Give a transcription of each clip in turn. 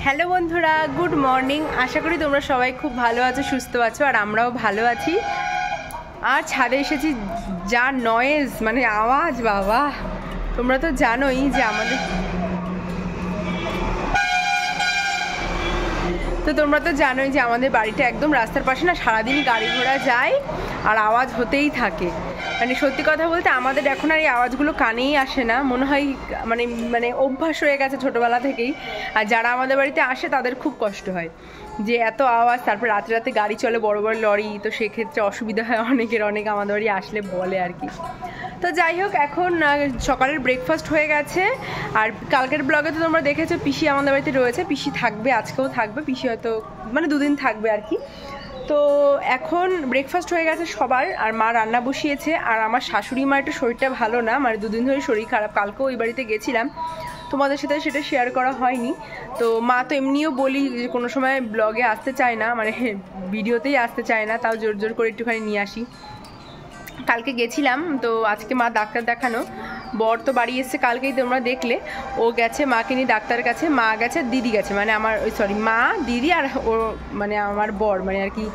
Hello বন্ধুরা, good morning. আশা করি তোমরা সবাই খুব ভালো আছো, সুস্থ আছো, আর আমরাও ভালো আছি। আর ছাদে এসেছি, যা নয়েজ, মানে আওয়াজ, বাবা তোমরা তো জানোই যে আমাদের বাড়িটা একদম রাস্তার পাশে না, সারাদিন গাড়ি ঘোড়া যায় আর আওয়াজ হতেই থাকে। মানে সত্যি কথা বলতে আমাদের এখন আর এই আওয়াজগুলো কানেই আসে না, মনে হয় মানে মানে অভ্যাস হয়ে গেছে ছোটোবেলা থেকেই। আর যারা আমাদের বাড়িতে আসে তাদের খুব কষ্ট হয় যে এত আওয়াজ, তারপর রাতে রাতে গাড়ি চলে, বড় বড় লরি, তো সেক্ষেত্রে অসুবিধা হয় অনেকের, অনেক আমাদের বাড়ি আসলে বলে আর কি। তো যাই হোক, এখন সকালের ব্রেকফাস্ট হয়ে গেছে। আর কালকের ব্লগে তো তোমরা দেখেছো পিসি আমাদের বাড়িতে রয়েছে, পিসি থাকবে, আজকেও থাকবে, পিসি হয়তো মানে দুদিন থাকবে আর কি। তো এখন ব্রেকফাস্ট হয়ে গেছে সবার, আর মা রান্না বসিয়েছে। আর আমার শাশুড়ি মা একটু শরীরটা ভালো না, মানে দুদিন ধরে শরীর খারাপ, কালকেও ওই বাড়িতে গেছিলাম, তোমাদের সাথে সেটা শেয়ার করা হয়নি। তো মা তো এমনিও বলি যে কোনো সময় ব্লগে আসতে চায় না, মানে ভিডিওতেই আসতে চায় না, তাও জোর জোর করে একটুখানি নিয়ে আসি। কালকে গেছিলাম, তো আজকে মা ডাক্তার দেখানো, বর তো বাড়ি এসছে কালকেই, তোমরা দেখলে। ও গেছে মাকে নিয়ে ডাক্তারের কাছে, মা গেছে, দিদি গেছে, মানে আমার মা, দিদি আর ও মানে আমার বর, মানে আর কি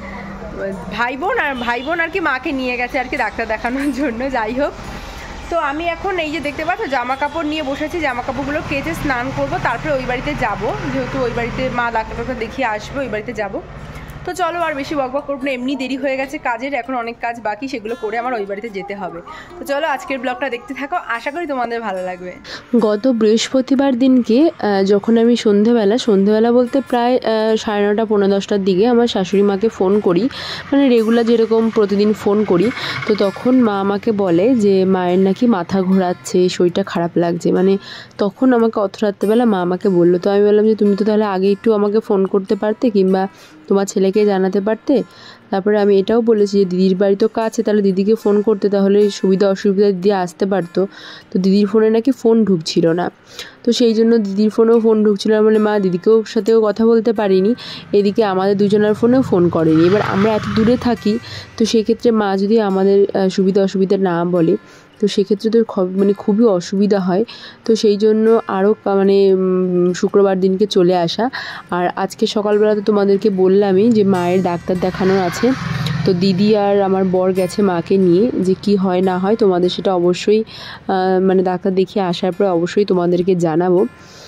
ভাই বোন আর কি মাকে নিয়ে গেছে আর কি ডাক্তার দেখানোর জন্য। যাই হোক, তো আমি এখন এই যে দেখতে পাচ্ছ জামা কাপড় নিয়ে বসেছি, জামা কাপড়গুলো কেচে স্নান করব, তারপরে ওই বাড়িতে যাব, যেহেতু ওই বাড়িতে মা ডাক্তার দেখিয়ে আসবে, ওই বাড়িতে যাব। তো চলো আর বেশি বকবক করবো না, এমনি দেরি হয়ে গেছে কাজের, এখন অনেক কাজ বাকি, সেগুলো করে আমার ওই বাড়িতে যেতে হবে। তো চলো আজকের ব্লগটা দেখতে থাকো, আশা করি তোমাদের ভালো লাগবে। গত বৃহস্পতিবার দিনকে যখন আমি সন্ধেবেলা বলতে প্রায় 9:30 পৌনে 10টার দিকে আমার শাশুড়ি মাকে ফোন করি, মানে রেগুলার যেরকম প্রতিদিন ফোন করি। তো তখন মা আমাকে বলে যে মায়ের নাকি মাথা ঘোরাচ্ছে, শরীরটা খারাপ লাগছে, মানে তখন আমাকে অত রাত্রেবেলা মা আমাকে বললো। তো আমি বললাম যে তুমি তো তাহলে আগে একটু আমাকে ফোন করতে পারতে, কিংবা তোমার ছেলেকে জানাতে পারতে। তারপরে আমি এটাও বলেছি যে দিদির বাড়ি তো কাছে, তাহলে দিদিকে ফোন করতে, তাহলে সুবিধা অসুবিধা দিয়ে আসতে পারতো। তো দিদির ফোনে নাকি ফোন ঢুকছিল না, তো সেই জন্য দিদির ফোনেও ফোন ঢুকছিল না বলে মা দিদিকেও সাথেও কথা বলতে পারিনি, এদিকে আমাদের দুজনের ফোনেও ফোন করেনি। এবার আমরা এত দূরে থাকি, তো সেক্ষেত্রে মা যদি আমাদের সুবিধা অসুবিধা না বলে, তো সেক্ষেত্রে তো মানে খুবই অসুবিধা হয়। তো সেই জন্য আরও মানে শুক্রবার দিনকে চলে আসা। আর আজকে সকালবেলা তো তোমাদেরকে বললামই যে মায়ের ডাক্তার দেখানোর আছে, তো দিদি আর আমার বর গেছে মাকে নিয়ে, যে কি হয় না হয় তোমাদের সেটা অবশ্যই মানে ডাক্তার দেখিয়ে আসার পরে অবশ্যই তোমাদেরকে জানাবো।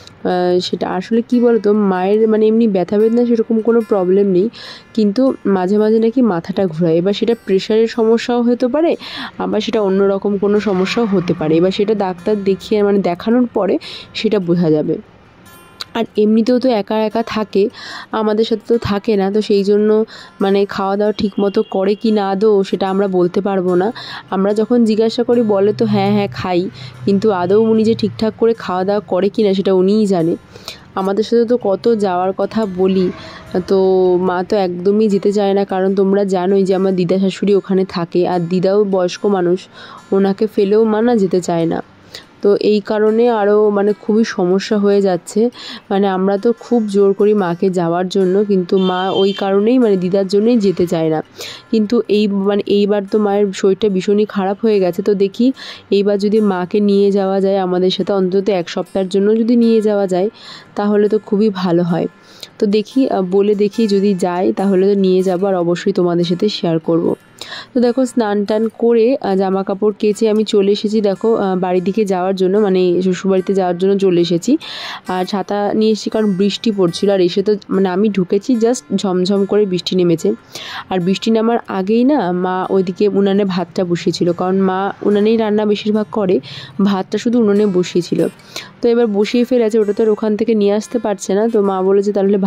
সেটা আসলে কি বলো তো, মায়ের মানে এমনি ব্যথা বেদনা সেরকম কোনো প্রবলেম নেই, কিন্তু মাঝে মাঝে নাকি মাথাটা ঘোরায়। এবার সেটা প্রেশারের সমস্যাও হতে পারে, আবার সেটা অন্যরকম কোনো সমস্যাও হতে পারে। এবার সেটা ডাক্তার দেখিয়ে মানে দেখানোর পরে সেটা বোঝা যাবে। আর এমনিতেও তো একা একা থাকে, আমাদের সাথে তো থাকে না, তো সেই জন্য মানে খাওয়া দাওয়া ঠিক মতো করে কি না আদৌ সেটা আমরা বলতে পারবো না। আমরা যখন জিজ্ঞাসা করি বলে তো হ্যাঁ হ্যাঁ খাই, কিন্তু আদৌ উনি যে ঠিকঠাক করে খাওয়া দাওয়া করে কি না সেটা উনিই জানে। আমাদের সাথে তো কত যাওয়ার কথা বলি, তো মা তো একদমই যেতে চায় না, কারণ তোমরা জানোই যে আমার দিদা শাশুড়ি ওখানে থাকে, আর দিদাও বয়স্ক মানুষ, ওনাকে ফেলেও মা না যেতে চায় না। তো এই কারণে আরও মানে খুবই সমস্যা হয়ে যাচ্ছে। মানে আমরা তো খুব জোর করি মাকে যাওয়ার জন্য, কিন্তু মা ওই কারণেই মানে দিদার জন্যই যেতে চায় না। কিন্তু এইবার তো মায়ের শরীরটা ভীষণই খারাপ হয়ে গেছে, তো দেখি এইবার যদি মাকে নিয়ে যাওয়া যায় আমাদের সাথে, অন্তত 1 সপ্তাহের জন্য যদি নিয়ে যাওয়া যায় তাহলে তো খুবই ভালো হয়। তো দেখি বলে দেখি যদি যাই তাহলে তো নিয়ে যাবো, আর অবশ্যই তোমাদের সাথে শেয়ার করব। তো দেখো স্নান টান করে জামা কাপড় কেচে আমি চলে এসেছি, দেখো বাড়ির দিকে যাওয়ার জন্য, মানে শ্বশুরবাড়িতে যাওয়ার জন্য চলে এসেছি। আর ছাতা নিয়ে এসেছি কারণ বৃষ্টি পড়ছিল, আর এসে তো মানে আমি ঢুকেছি জাস্ট ঝমঝম করে বৃষ্টি নেমেছে। আর বৃষ্টি নামার আগেই না মা ওইদিকে উনানে ভাতটা বসিয়েছিল, কারণ মা উনানেই রান্না বেশিরভাগ করে, ভাতটা শুধু উনুনে বসিয়েছিল। তো এবার বসিয়ে ফেলেছে, ওটা তো ওখান থেকে নিয়ে আসতে পারছে না, তো মা বলেছে তাহলে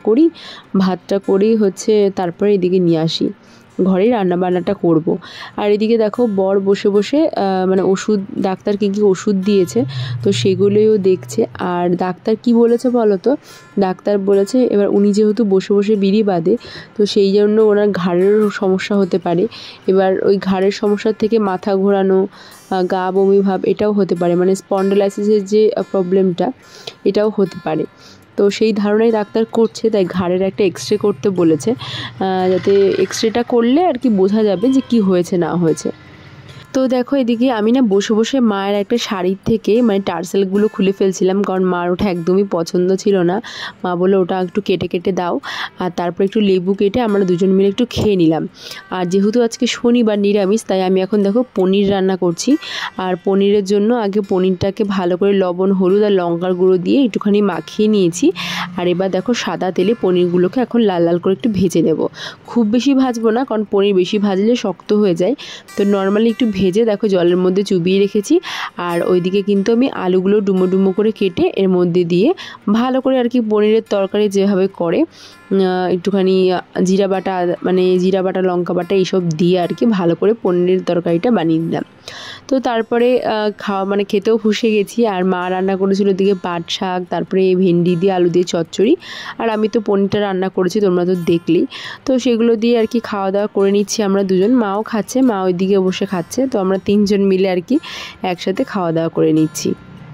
ভাতটা করেই হচ্ছে তারপরে এদিকে নিয়ে আসি, ঘরেই রান্নাবান্নাটা করব। আর এদিকে দেখো বর বসে বসে মানে ওষুধ, ডাক্তার কী ওষুধ দিয়েছে তো সেগুলোও দেখছে। আর ডাক্তার কি বলেছে বলো তো, ডাক্তার বলেছে এবার উনি যেহেতু বসে বসে বিড়ি বাঁধে, তো সেই জন্য ওনার ঘাড়েরও সমস্যা হতে পারে। এবার ওই ঘাড়ের সমস্যার থেকে মাথা ঘোরানো, গা বমি ভাব এটাও হতে পারে, মানে স্পন্ডালাইসিসের যে প্রবলেমটা এটাও হতে পারে। তো সেই ধারণাই ডাক্তার করছে, তাই ঘাড়ের একটা এক্সরে করতে বলেছে, যাতে এক্সরেটা করলে আর কি বোঝা যাবে যে কি হয়েছে না হয়েছে। তো দেখো এদিকে আমি না বসে বসে মায়ের একটা শাড়ির থেকে মানে টার্সেলগুলো খুলে ফেলছিলাম, কারণ মার ওটা একদমই পছন্দ ছিল না। মা বলে ওটা একটু কেটে কেটে দাও, আর তারপর একটু লেবু কেটে আমরা দুজন মিলে একটু খেয়ে নিলাম। আর যেহেতু আজকে শনিবার নিরামিষ, তাই আমি এখন দেখো পনির রান্না করছি। আর পনিরের জন্য আগে পনিরটাকে ভালো করে লবণ, হলুদ আর লঙ্কার গুঁড়ো দিয়ে একটুখানি মাখিয়ে নিয়েছি। আর এবার দেখো সাদা তেলে পনিরগুলোকে এখন লাল লাল করে একটু ভেজে নেব। খুব বেশি ভাজবো না, কারণ পনির বেশি ভাজলে শক্ত হয়ে যায়। তো নর্মালি একটু ভেজে দেখো জলের মধ্যে চুবিয়ে রেখেছি। আর ওইদিকে কিন্তু আমি আলুগুলো ডুমো ডুমো করে কেটে এর মধ্যে দিয়ে ভালো করে আর কি পনিরের তরকারি যেভাবে করে একটুখানি জিরা বাটা মানে জিরা বাটা, লঙ্কা বাটা এইসব দিয়ে আর কি ভালো করে পনিরের তরকারিটা বানিয়ে দিলাম। তো তারপরে খাওয়া মানে খেতেও বসে গেছি। আর মা রান্না করেছিল ওদিকে পাট শাক, তারপরে ভেন্ডি দিয়ে আলু দিয়ে চচ্চড়ি, আর আমি তো পনিরটা রান্না করেছি, তোমরা তো দেখলেই। তো সেগুলো দিয়ে আর কি খাওয়া দাওয়া করে নিচ্ছি আমরা দুজন। মাও খাচ্ছে, মা ওইদিকে বসে খাচ্ছে। তো আমরা তিনজন মিলে আর কি একসাথে খাওয়া দাওয়া করে নিচ্ছি।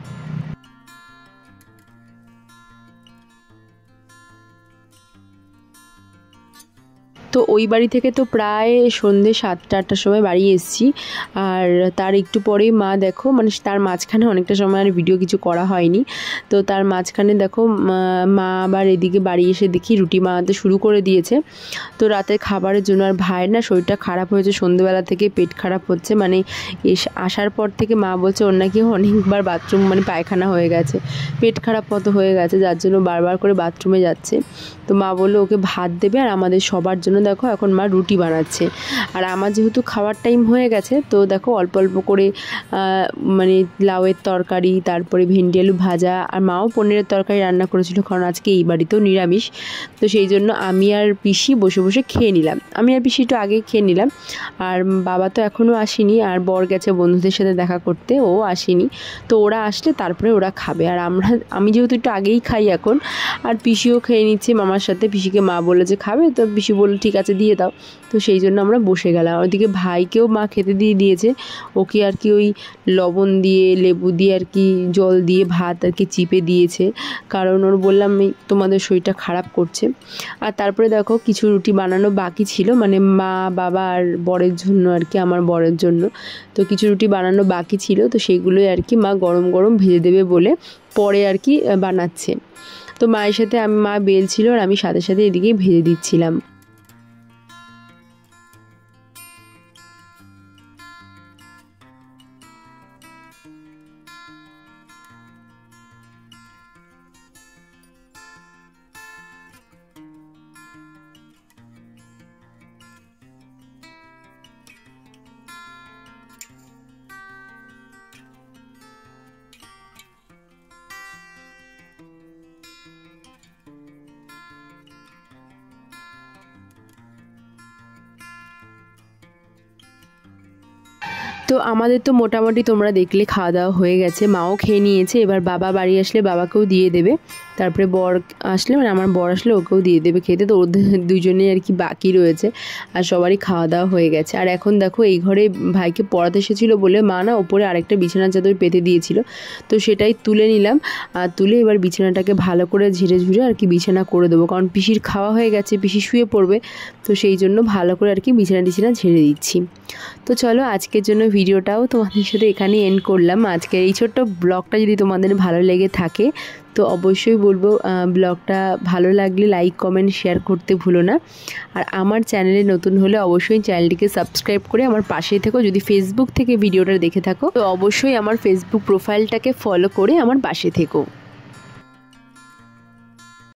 তো ওই বাড়ি থেকে তো প্রায় সন্ধ্যে 7টা-8টার সময় বাড়ি এসেছি। আর তার একটু পরেই মা দেখো মানে তার মাঝখানে অনেকটা সময় আর ভিডিও কিছু করা হয়নি। তো তার মাঝখানে দেখো মা আবার এদিকে বাড়ি এসে দেখি রুটি বানাতে শুরু করে দিয়েছে। তো রাতের খাবারের জন্য। আর ভাইয়ের না শরীরটা খারাপ হয়েছে, সন্ধ্যেবেলা থেকে পেট খারাপ হচ্ছে, মানে আসার পর থেকে মা বলছে ওর নাকি অনেকবার বাথরুম মানে পায়খানা হয়ে গেছে, পেট খারাপ মতো হয়ে গেছে, যার জন্য বারবার করে বাথরুমে যাচ্ছে। তো মা বললো ওকে ভাত দেবে, আর আমাদের সবার জন্য দেখো এখন মা রুটি বানাচ্ছে। আর আমার যেহেতু খাওয়ার টাইম হয়ে গেছে, তো দেখো অল্প অল্প করে মানে লাউয়ের তরকারি, তারপরে ভেন্ডি আলু ভাজা, আর মাও পনিরের তরকারি রান্না করেছিল, কারণ আজকে এই বাড়িতেও নিরামিষ। তো সেই জন্য আমি আর পিসি বসে বসে খেয়ে নিলাম। আমি আর পিসি একটু আগেই খেয়ে নিলাম। আর বাবা তো এখনও আসেনি, আর বর গেছে বন্ধুদের সাথে দেখা করতে, ও আসেনি। তো ওরা আসলে তারপরে ওরা খাবে। আর আমি যেহেতু একটু আগেই খাই এখন, আর পিসিও খেয়ে নিচ্ছে মামার সাথে। পিসিকে মা বলে যে খাবে, তো পিসি বললো ঠিক আছে দিয়ে দাও। তো সেই জন্য আমরা বসে গেলাম। ওইদিকে ভাইকেও মা খেতে দিয়ে দিয়েছে। ওকে আর কি ওই লবণ দিয়ে লেবু দিয়ে আর কি জল দিয়ে ভাত আর কি চিপে দিয়েছে, কারণ ওর বললাম তোমাদের শরীরটা খারাপ করছে। আর তারপরে দেখো কিছু রুটি বানানো বাকি ছিল, মানে মা বাবা আর বরের জন্য আর কি, আমার বরের জন্য। তো কিছু রুটি বানানো বাকি ছিল, তো সেইগুলোই আর কি মা গরম গরম ভেজে দেবে বলে পরে আর কি বানাচ্ছে। তো মায়ের সাথে মা বেলছিল, আর আমি সাথে সাথে এদিকেই ভেজে দিচ্ছিলাম। তো আমাদের তো মোটামুটি তোমরা দেখলে খাওয়া দাওয়া হয়ে গেছে, মাও খেয়ে নিয়েছে। এবার বাবা বাড়ি আসলে বাবাকেও দিয়ে দেবে, তারপরে বর আসলে মানে আমার বর আসলে ওকেও দিয়ে দেবে খেতে। তো ওদের দুজনেই আর কি বাকি রয়েছে, আর সবারই খাওয়া দাওয়া হয়ে গেছে। আর এখন দেখো এই ঘরে ভাইকে পড়াতে এসেছিলো বলে মা না ওপরে আরেকটা বিছানার চাদর পেতে দিয়েছিল, তো সেটাই তুলে নিলাম। আর তুলে এবার বিছানাটাকে ভালো করে ঝেড়ে ঝুড়ে আর কি বিছানা করে দেবো, কারণ পিসির খাওয়া হয়ে গেছে, পিসি শুয়ে পড়বে। তো সেই জন্য ভালো করে আর কি বিছানা ঝেড়ে দিচ্ছি। তো চলো আজকের জন্য ভিডিওটাও তোমাদের সাথে এখানে এন্ড করলাম। আজকের এই ছোট্ট ব্লগটা যদি তোমাদের ভালো লেগে থাকে, তো অবশ্যই বলবো ব্লগটা ভালো লাগলে লাইক কমেন্ট শেয়ার করতে ভুলো না। আর আমার চ্যানেলে নতুন হলে অবশ্যই চ্যানেলটিকে সাবস্ক্রাইব করে আমার পাশেই থেকো। যদি ফেসবুক থেকে ভিডিওটা দেখে থাকো, তো অবশ্যই আমার ফেসবুক প্রোফাইলটাকে ফলো করে আমার পাশে থেকো।